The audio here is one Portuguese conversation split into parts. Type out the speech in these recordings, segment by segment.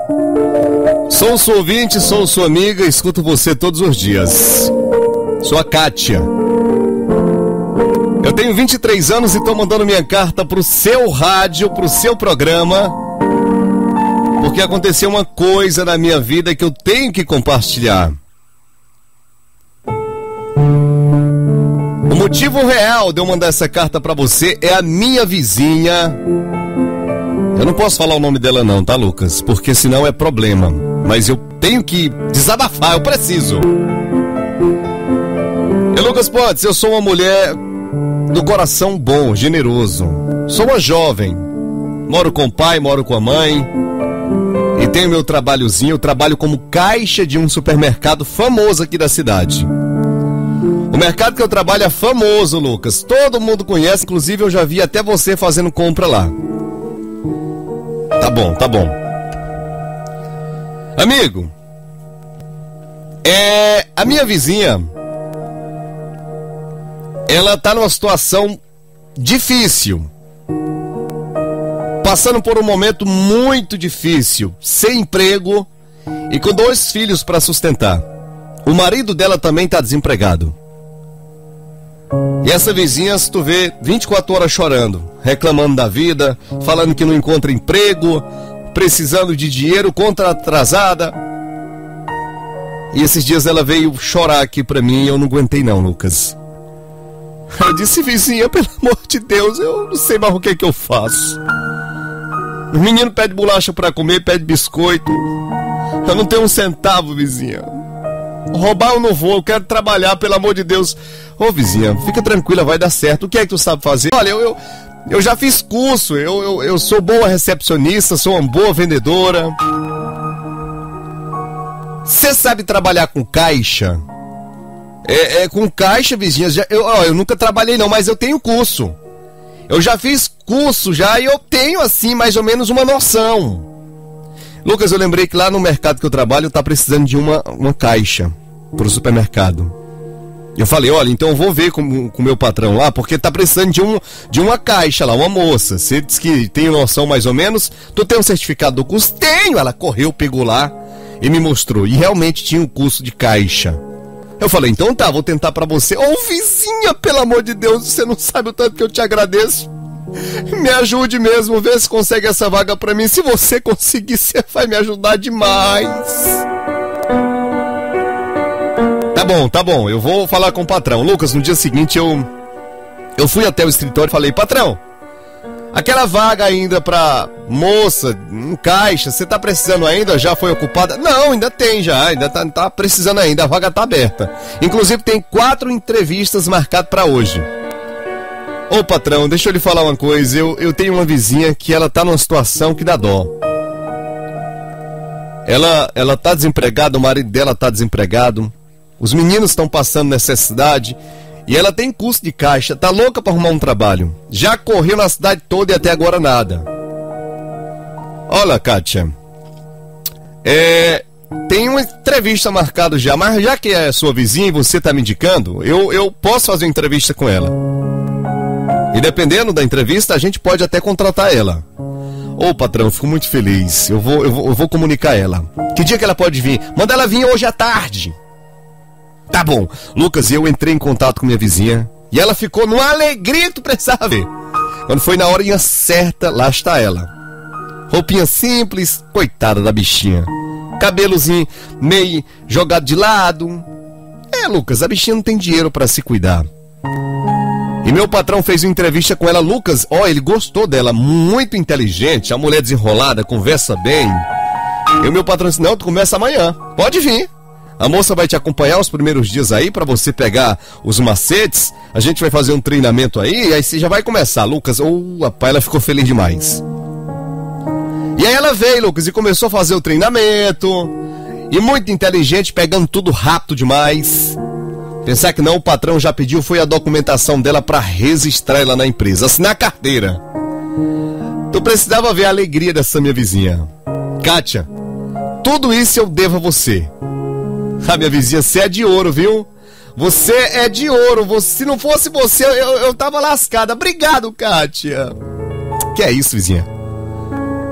Sou sua ouvinte, sou sua amiga, escuto você todos os dias. Sou a Kátia. Eu tenho 23 anos e estou mandando minha carta pro seu rádio, pro seu programa, porque aconteceu uma coisa na minha vida que eu tenho que compartilhar. O motivo real de eu mandar essa carta pra você é a minha vizinha. Eu não posso falar o nome dela não, tá, Lucas? Porque senão é problema. Mas eu tenho que desabafar, eu preciso. Lucas Pontes, eu sou uma mulher do coração bom, generoso. Sou uma jovem. Moro com o pai, moro com a mãe. E tenho meu trabalhozinho. Eu trabalho como caixa de um supermercado famoso aqui da cidade. O mercado que eu trabalho é famoso, Lucas. Todo mundo conhece, inclusive eu já vi até você fazendo compra lá. Tá bom, tá bom. Amigo, a minha vizinha, ela tá numa situação difícil. Passando por um momento muito difícil, sem emprego e com 2 filhos para sustentar. O marido dela também tá desempregado. E essa vizinha, se tu vê, 24 horas chorando, reclamando da vida, falando que não encontra emprego, precisando de dinheiro, conta atrasada. E esses dias ela veio chorar aqui pra mim e eu não aguentei não, Lucas. Eu disse, vizinha, pelo amor de Deus, eu não sei mais o que é que eu faço. O menino pede bolacha pra comer, pede biscoito. Eu não tenho um centavo, vizinha. Roubar eu não vou, eu quero trabalhar, pelo amor de Deus. Ô vizinha, fica tranquila, vai dar certo. O que é que tu sabe fazer? Olha, eu já fiz curso, eu sou boa recepcionista, sou uma boa vendedora. Você sabe trabalhar com caixa? Com caixa, vizinha, eu nunca trabalhei não, mas eu tenho curso. Eu já fiz curso já e eu tenho assim mais ou menos uma noção. Lucas, eu lembrei que lá no mercado que eu trabalho tá precisando de uma caixa pro supermercado. Eu falei, olha, então eu vou ver com o meu patrão lá, porque tá precisando de uma caixa lá, uma moça. Você disse que tem noção mais ou menos. Tu tem um certificado do curso? Tenho! Ela correu, pegou lá e me mostrou. E realmente tinha um curso de caixa. Eu falei, então tá, vou tentar pra você. Ô vizinha, pelo amor de Deus, você não sabe o tanto que eu te agradeço. Me ajude mesmo, vê se consegue essa vaga pra mim. Se você conseguir, você vai me ajudar demais. Tá bom, eu vou falar com o patrão. Lucas, no dia seguinte eu fui até o escritório e falei, patrão, aquela vaga ainda pra moça, em caixa, você tá precisando ainda? Já foi ocupada? Não, ainda tem já, ainda tá precisando ainda, a vaga tá aberta. Inclusive tem 4 entrevistas marcadas pra hoje. Ô patrão, deixa eu lhe falar uma coisa, eu tenho uma vizinha que ela tá numa situação que dá dó. Ela tá desempregada, o marido dela tá desempregado, os meninos estão passando necessidade e ela tem curso de caixa, tá louca pra arrumar um trabalho. Já correu na cidade toda e até agora nada. Olha, Kátia, tem uma entrevista marcada já, mas já que é sua vizinha e você tá me indicando, eu posso fazer uma entrevista com ela. E dependendo da entrevista, a gente pode até contratar ela. Ô patrão, eu fico muito feliz. Eu vou comunicar ela. Que dia que ela pode vir? Manda ela vir hoje à tarde. Tá bom. Lucas, eu entrei em contato com minha vizinha e ela ficou numa alegria que tu precisava ver. Quando foi na horinha certa, lá está ela. Roupinha simples, coitada da bichinha. Cabelozinho meio jogado de lado. Lucas, a bichinha não tem dinheiro pra se cuidar. E meu patrão fez uma entrevista com ela, Lucas, ele gostou dela, muito inteligente, a mulher desenrolada, conversa bem. E o meu patrão disse, não, tu começa amanhã, pode vir. A moça vai te acompanhar os primeiros dias aí, pra você pegar os macetes, a gente vai fazer um treinamento aí, e aí você já vai começar, Lucas. Rapaz, ela ficou feliz demais. E aí ela veio, Lucas, e começou a fazer o treinamento, e muito inteligente, pegando tudo rápido demais. Pensar que não, o patrão já pediu, foi a documentação dela pra registrar ela na empresa, assinar a carteira. Tu precisava ver a alegria dessa minha vizinha. Kátia, tudo isso eu devo a você. A minha vizinha, você é de ouro, viu? Você é de ouro, se não fosse você, eu tava lascada. Obrigado, Kátia. Que é isso, vizinha?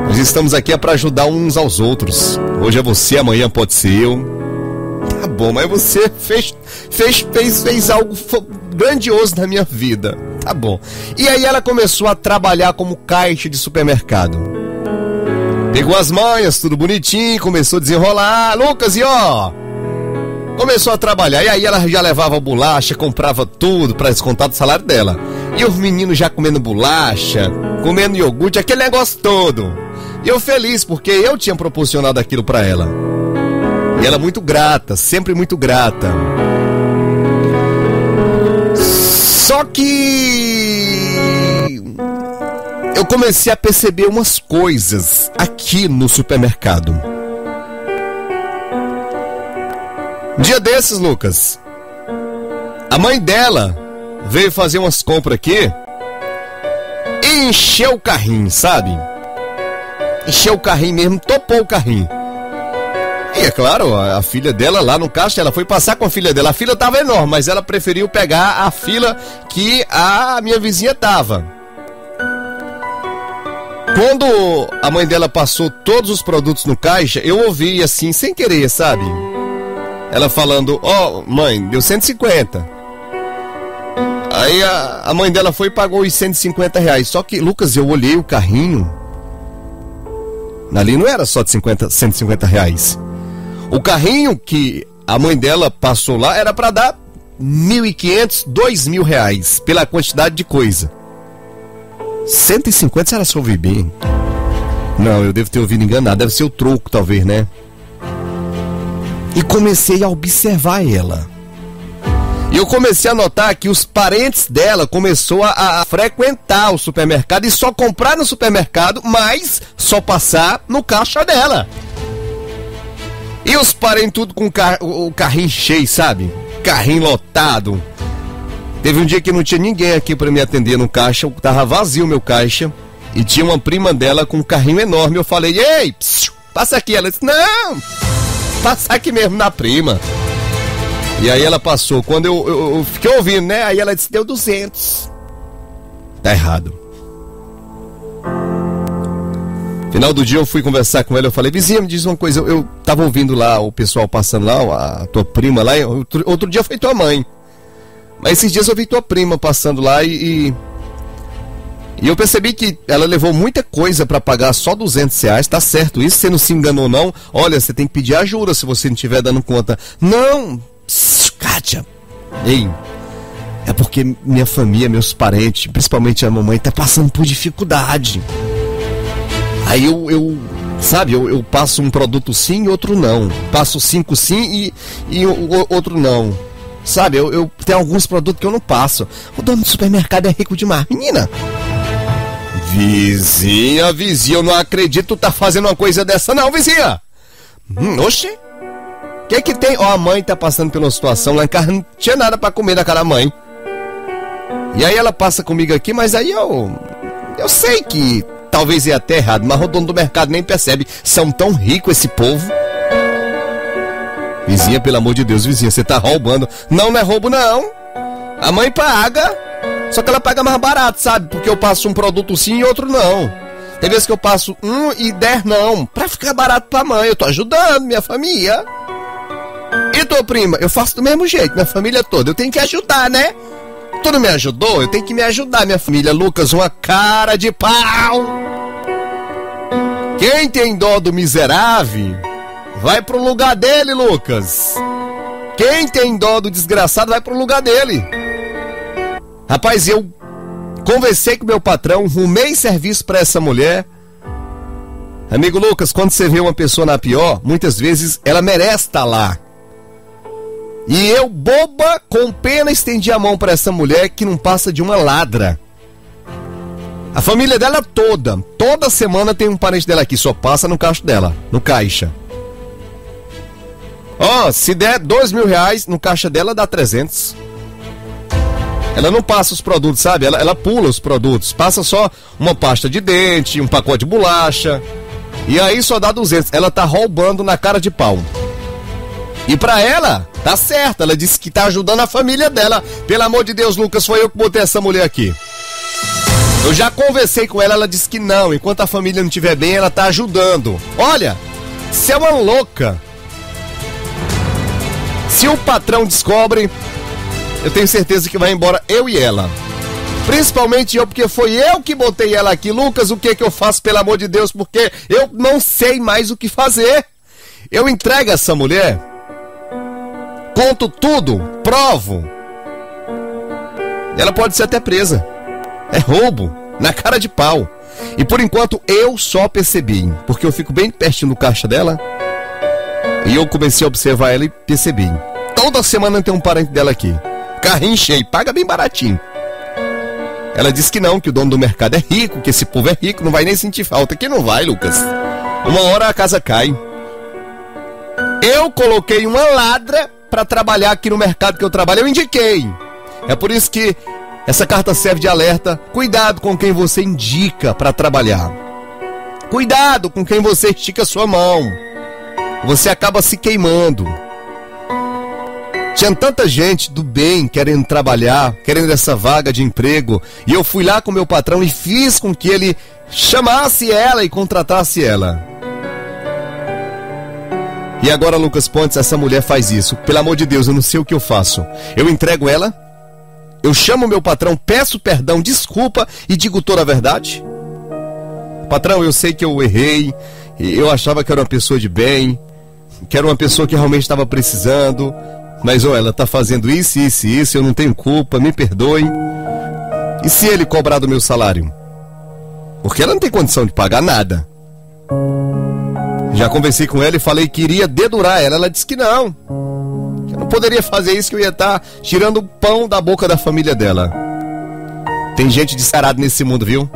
Nós estamos aqui para ajudar uns aos outros. Hoje é você, amanhã pode ser eu. Tá bom, mas você fez algo grandioso na minha vida. Tá bom. E aí ela começou a trabalhar como caixa de supermercado. Pegou as manhas, tudo bonitinho, começou a desenrolar. Lucas, e ó... Começou a trabalhar, e aí ela já levava bolacha, comprava tudo para descontar do salário dela. E os meninos já comendo bolacha, comendo iogurte, aquele negócio todo. E eu feliz, porque eu tinha proporcionado aquilo para ela. E ela muito grata, sempre muito grata. Só que... eu comecei a perceber umas coisas aqui no supermercado. Um dia desses, Lucas, a mãe dela veio fazer umas compras aqui e encheu o carrinho, sabe? Encheu o carrinho mesmo, topou o carrinho. E é claro, a filha dela lá no caixa, ela foi passar com a filha dela. A fila tava enorme, mas ela preferiu pegar a fila que a minha vizinha tava. Quando a mãe dela passou todos os produtos no caixa, eu ouvi assim, sem querer, sabe? Ela falando, ó, mãe, deu 150. Aí a mãe dela foi e pagou os 150 reais. Só que, Lucas, eu olhei o carrinho. Ali não era só de 150 reais. O carrinho que a mãe dela passou lá era para dar 1.500, 2.000 reais. Pela quantidade de coisa. 150, será que eu ouvi bem? Não, eu devo ter ouvido enganado. Deve ser o troco, talvez, né? E comecei a observar ela. E eu comecei a notar que os parentes dela começou a frequentar o supermercado e só comprar no supermercado, mas só passar no caixa dela. E os parentes tudo com o carrinho cheio, sabe? Carrinho lotado. Teve um dia que não tinha ninguém aqui para me atender no caixa, tava vazio o meu caixa. E tinha uma prima dela com um carrinho enorme. Eu falei, ei, passa aqui. Ela disse, não, passa aqui mesmo na prima. E aí ela passou. Quando eu fiquei ouvindo, né? Aí ela disse, deu 200. Tá errado. Final do dia eu fui conversar com ela. Eu falei, vizinha, me diz uma coisa. Eu tava ouvindo lá o pessoal passando lá, a tua prima lá. Outro dia foi tua mãe. Mas esses dias eu vi tua prima passando lá e eu percebi que ela levou muita coisa pra pagar só 200 reais. Tá certo isso? Você não se enganou não? Olha, você tem que pedir ajuda se você não estiver dando conta. Não, Kátia. Ei, é porque minha família, meus parentes, principalmente a mamãe, tá passando por dificuldade. Aí eu passo um produto sim e outro não. Passo 5 sim e outro não. Sabe, eu tenho alguns produtos que eu não passo. O dono do supermercado é rico demais. Menina! Vizinha, eu não acredito tu tá fazendo uma coisa dessa não, vizinha! Oxi! O que tem? Ó, a mãe tá passando pela situação lá em casa, não tinha nada pra comer daquela mãe. E aí ela passa comigo aqui, mas aí eu sei que talvez é até errado, mas o dono do mercado nem percebe. São tão ricos esse povo. Vizinha, pelo amor de Deus, vizinha, você tá roubando. Não é roubo não. A mãe paga, só que ela paga mais barato, sabe? Porque eu passo um produto sim e outro não. Tem vezes que eu passo 1 e 10 não, pra ficar barato pra mãe. Eu tô ajudando minha família. E tua prima? Eu faço do mesmo jeito, minha família toda. Eu tenho que ajudar, né? Tu não me ajudou? Eu tenho que me ajudar, minha família. Lucas, uma cara de pau. Quem tem dó do miserável vai pro lugar dele, Lucas. Quem tem dó do desgraçado vai pro lugar dele. Rapaz, eu conversei com meu patrão, arrumei serviço pra essa mulher. Amigo Lucas, quando você vê uma pessoa na pior, muitas vezes ela merece estar lá. E eu, boba, com pena, estendi a mão pra essa mulher que não passa de uma ladra. A família dela toda semana tem um parente dela aqui, só passa no caixa dela, no caixa. Ó, se der 2.000 reais no caixa dela, dá 300. Ela não passa os produtos, sabe? Ela pula os produtos. Passa só uma pasta de dente, um pacote de bolacha. E aí só dá 200. Ela tá roubando na cara de pau. E pra ela, tá certo. Ela disse que tá ajudando a família dela. Pelo amor de Deus, Lucas, foi eu que botei essa mulher aqui. Eu já conversei com ela, ela disse que não. Enquanto a família não estiver bem, ela tá ajudando. Olha, você é uma louca. Se o patrão descobre, eu tenho certeza que vai embora eu e ela. Principalmente eu, porque foi eu que botei ela aqui. Lucas, o que eu faço, pelo amor de Deus? Porque eu não sei mais o que fazer. Eu entrego essa mulher, conto tudo, provo. Ela pode ser até presa. É roubo, na cara de pau. E por enquanto eu só percebi, porque eu fico bem pertinho do caixa dela. E eu comecei a observar ela e percebi. Toda semana tem um parente dela aqui. Carrinho cheio, paga bem baratinho. Ela disse que não, que o dono do mercado é rico, que esse povo é rico, não vai nem sentir falta. Que não vai, Lucas. Uma hora a casa cai. Eu coloquei uma ladra pra trabalhar aqui no mercado que eu trabalho, eu indiquei. É por isso que essa carta serve de alerta. Cuidado com quem você indica pra trabalhar. Cuidado com quem você estica a sua mão. Você acaba se queimando. Tinha tanta gente do bem querendo trabalhar, querendo essa vaga de emprego. E eu fui lá com meu patrão e fiz com que ele chamasse ela e contratasse ela. E agora, Lucas Pontes, essa mulher faz isso. Pelo amor de Deus, eu não sei o que eu faço. Eu entrego ela, eu chamo meu patrão, peço perdão, desculpa e digo toda a verdade. Patrão, eu sei que eu errei, eu achava que era uma pessoa de bem, que era uma pessoa que realmente estava precisando. Mas ela tá fazendo isso, eu não tenho culpa, me perdoe. E se ele cobrar do meu salário? Porque ela não tem condição de pagar nada. Já conversei com ela e falei que iria dedurar ela. Ela disse que não. Que eu não poderia fazer isso, que eu ia estar tirando o pão da boca da família dela. Tem gente descarada nesse mundo, viu?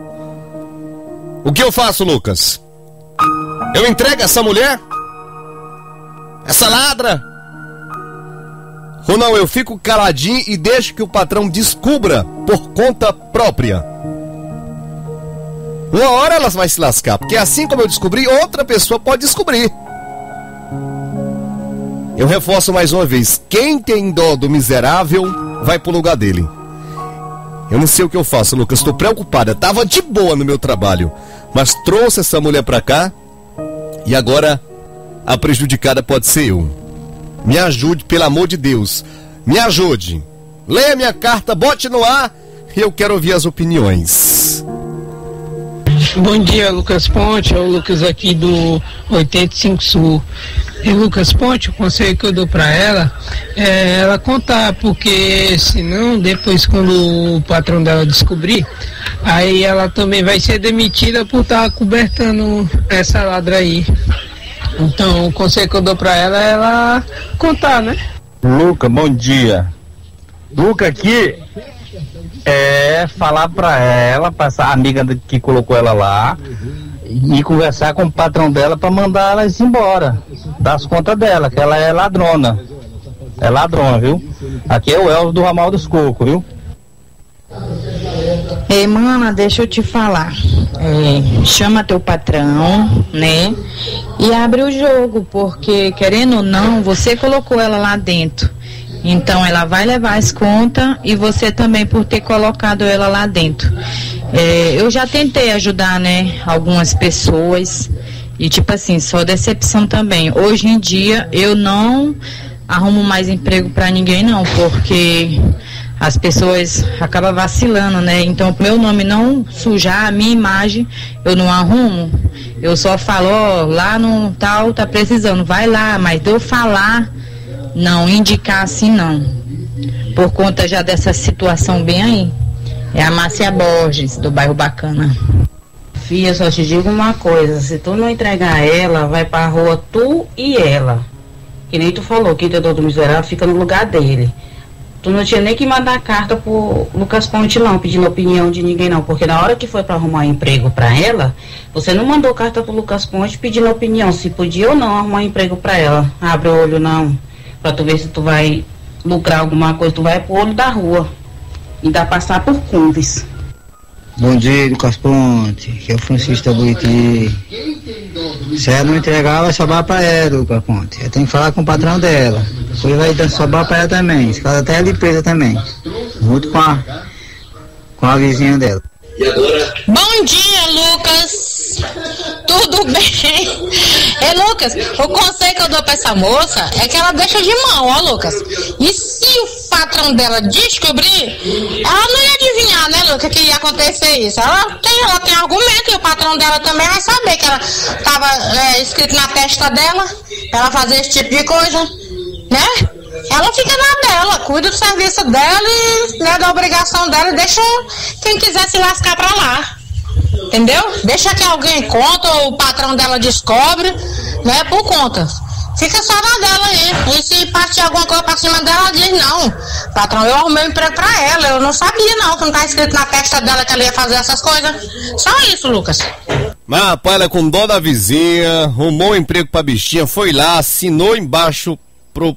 O que eu faço, Lucas? Eu entrego essa mulher? Essa ladra? Ou não, eu fico caladinho e deixo que o patrão descubra por conta própria? Uma hora ela vai se lascar, porque assim como eu descobri, outra pessoa pode descobrir. Eu reforço mais uma vez, quem tem dó do miserável, vai pro lugar dele. Eu não sei o que eu faço, Lucas, estou preocupada, tava de boa no meu trabalho, mas trouxe essa mulher pra cá, e agora a prejudicada pode ser eu. Me ajude, pelo amor de Deus. Me ajude. Leia minha carta, bote no ar e eu quero ouvir as opiniões. Bom dia, Lucas Ponte. É o Lucas aqui do 85 Sul. E Lucas Ponte, o conselho que eu dou pra ela é ela contar, porque senão depois quando o patrão dela descobrir, aí ela também vai ser demitida por estar cobertando essa ladra aí. Então, o conselho que eu dou pra ela é ela contar, né? Luca, bom dia. Luca aqui é falar pra ela, pra essa amiga que colocou ela lá, e conversar com o patrão dela pra mandar ela embora das contas dela, que ela é ladrona. É ladrona, viu? Aqui é o Elvio do Ramal dos Cocos, viu? Ei, mana, deixa eu te falar. Chama teu patrão, né? E abre o jogo, porque querendo ou não, você colocou ela lá dentro. Então ela vai levar as contas e você também por ter colocado ela lá dentro. Eu já tentei ajudar, né, algumas pessoas e tipo assim, só decepção também. Hoje em dia eu não arrumo mais emprego pra ninguém não, porque as pessoas acabam vacilando, né? Então, meu nome não sujar, a minha imagem, eu não arrumo. Eu só falo, ó, lá no tal, tá precisando, vai lá, mas de eu falar, não, indicar assim não. Por conta já dessa situação bem aí. É a Márcia Borges, do bairro Bacana. Fia, só te digo uma coisa, se tu não entregar ela, vai pra rua tu e ela. Que nem tu falou, que o teu do miserável fica no lugar dele. Tu não tinha nem que mandar carta pro Lucas Ponte não, pedindo opinião de ninguém não, porque na hora que foi pra arrumar emprego pra ela, você não mandou carta pro Lucas Ponte pedindo opinião, se podia ou não arrumar emprego pra ela. Abre o olho não, pra tu ver se tu vai lucrar alguma coisa, tu vai pro olho da rua, ainda passar por cúmplice. Bom dia, Lucas Ponte, que é o Francisco da Buriti. Se ela não entregar, vai sobrar pra ela, Lucas Ponte. Eu tenho que falar com o patrão dela. Depois vai sobrar pra ela também. Se ela até é de presa também. Junto com a vizinha dela. Bom dia, Lucas. Tudo bem? Lucas, o conselho que eu dou pra essa moça é que ela deixa de mão, ó, Lucas. E se o patrão dela descobrir, ela não ia adivinhar, né, Lucas, que ia acontecer isso. Ela tem argumento e o patrão dela também vai saber que ela tava escrito na testa dela pra ela fazer esse tipo de coisa, né? Ela fica na dela, cuida do serviço dela e, né, da obrigação dela e deixa quem quiser se lascar pra lá. Entendeu? Deixa que alguém conta ou o patrão dela descobre, né, por conta. Fica só na dela aí. E se partir alguma coisa pra cima dela, ela diz, não, patrão, eu arrumei um emprego pra ela, eu não sabia não, que não tá escrito na testa dela que ela ia fazer essas coisas. Só isso, Lucas. Mas rapaz, ela com dó da vizinha, arrumou um emprego pra bichinha, foi lá, assinou embaixo pro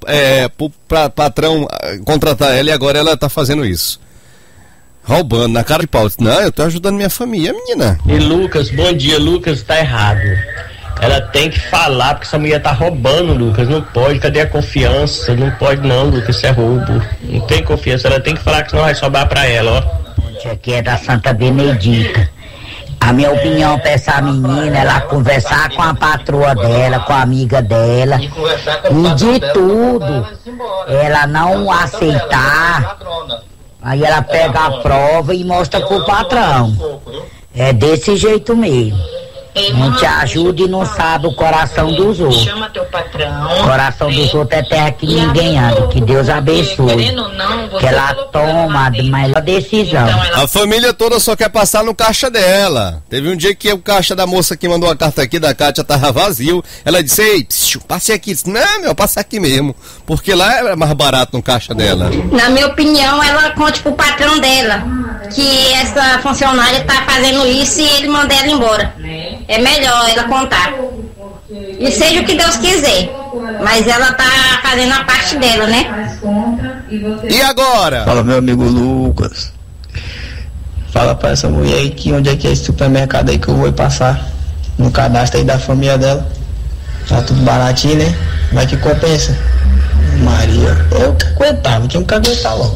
patrão contratar ela e agora ela tá fazendo isso. Roubando na cara de pau. Não, eu tô ajudando minha família, menina. E Lucas, bom dia, Lucas, tá errado. Ela tem que falar, porque essa mulher tá roubando, Lucas, não pode, cadê a confiança? Não pode não, Lucas, isso é roubo. Não tem confiança, ela tem que falar que senão vai sobrar pra ela, ó. Aqui é da Santa Benedita. A minha opinião pra essa menina, ela conversar com a patroa dela, com a amiga dela, e de tudo, ela não aceitar, aí ela pega a prova e mostra pro patrão. É desse jeito mesmo. A gente ajuda e não sabe o coração dos outros. Chama teu patrão. O coração dos outros é terra que ninguém anda. Que Deus abençoe. Que ela toma a melhor decisão. A família toda só quer passar no caixa dela. Teve um dia que o caixa da moça que mandou a carta aqui da Kátia tava vazio. Ela disse, ei, passe aqui. Disse, não, passa aqui mesmo. Porque lá é mais barato no caixa dela. Na minha opinião, ela conte pro patrão dela que essa funcionária tá fazendo isso e ele manda ela embora. É melhor ela contar. E seja o que Deus quiser. Mas ela tá fazendo a parte dela, né? E agora? Fala, meu amigo Lucas. Fala pra essa mulher aí que onde é que é esse supermercado aí que eu vou passar. No cadastro aí da família dela. Tá tudo baratinho, né? Vai que compensa. Maria, eu que aguentava, tinha que aguentar logo.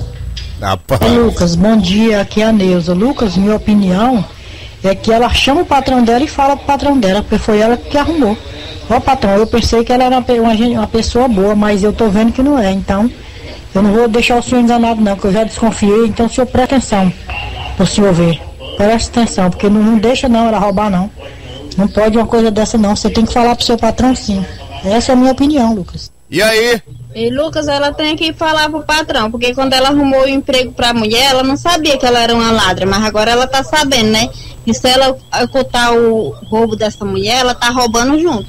Lucas, bom dia, aqui é a Neuza. Lucas, minha opinião é que ela chama o patrão dela e fala pro patrão dela, porque foi ela que arrumou. Ó, patrão, eu pensei que ela era uma pessoa boa, mas eu tô vendo que não é, então eu não vou deixar o senhor enganado não, porque eu já desconfiei, então o senhor presta atenção pro senhor ver. Presta atenção, porque não deixa não ela roubar não. Não pode uma coisa dessa não, você tem que falar pro seu patrão sim. Essa é a minha opinião, Lucas. E aí? E Lucas, ela tem que falar pro patrão, porque quando ela arrumou o emprego pra mulher, ela não sabia que ela era uma ladra, mas agora ela tá sabendo, né? E se ela ocultar o roubo dessa mulher, ela tá roubando junto.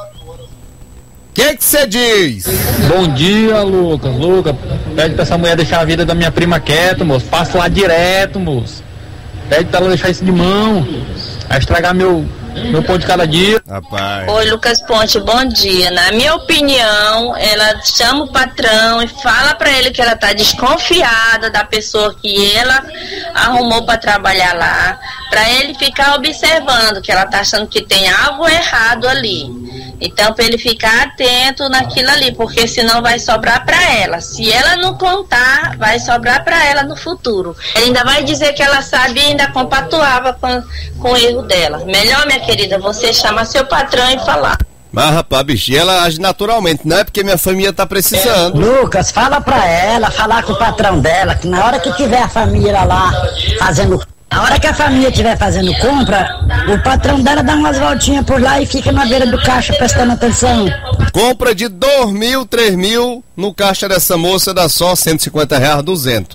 O que você diz? Bom dia, Lucas. Lucas, pede pra essa mulher deixar a vida da minha prima quieta, moço. Passa lá direto, moço. Pede pra ela deixar isso de mão. Vai estragar meu pão de cada dia. Rapaz. Oi, Lucas Ponte, bom dia. Na minha opinião, ela chama o patrão e fala pra ele que ela tá desconfiada da pessoa que ela arrumou pra trabalhar lá, pra ele ficar observando que ela tá achando que tem algo errado ali. Então, pra ele ficar atento naquilo ali, porque senão vai sobrar pra ela. Se ela não contar, vai sobrar pra ela no futuro. Ele ainda vai dizer que ela sabe e ainda compatuava com o erro dela. Melhor, minha querida, você chamar seu patrão e falar. Mas rapaz, bicho, ela age naturalmente, não é porque minha família tá precisando. Lucas, fala pra ela, falar com o patrão dela, que na hora que tiver a família lá fazendo... Na hora que a família estiver fazendo compra, o patrão dela dá umas voltinhas por lá e fica na beira do caixa prestando atenção. Compra de 2.000, 3.000 no caixa dessa moça dá só R$150, 200.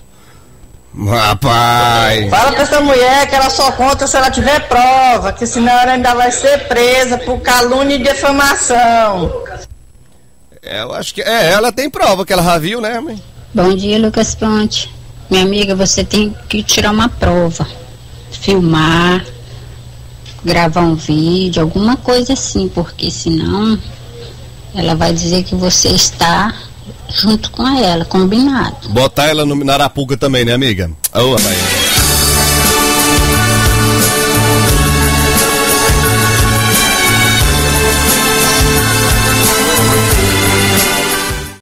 Rapaz. Fala pra essa mulher que ela só conta se ela tiver prova, que senão ela ainda vai ser presa por calúnia e defamação. Eu acho que ela tem prova que ela já viu, né, mãe? Bom dia, Lucas Ponte. Minha amiga, você tem que tirar uma prova. Filmar, gravar um vídeo, alguma coisa assim, porque senão ela vai dizer que você está junto com ela, combinado. Botar ela na Arapuca também, né, amiga? Ô, rapaz.